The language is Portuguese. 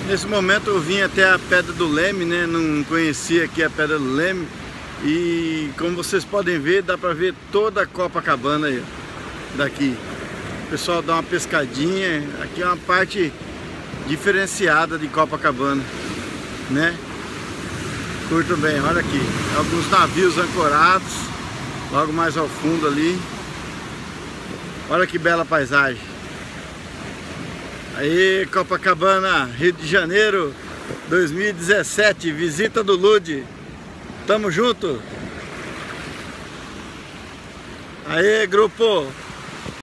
Nesse momento eu vim até a Pedra do Leme, né? Não conhecia aqui a Pedra do Leme. E como vocês podem ver, dá pra ver toda a Copacabana aí, daqui. O pessoal dá uma pescadinha. Aqui é uma parte diferenciada de Copacabana, né? Curtam bem, olha aqui. Alguns navios ancorados, logo mais ao fundo ali. Olha que bela paisagem. Aí, Copacabana, Rio de Janeiro, 2017, visita do Lude. Tamo junto. Aí, grupo.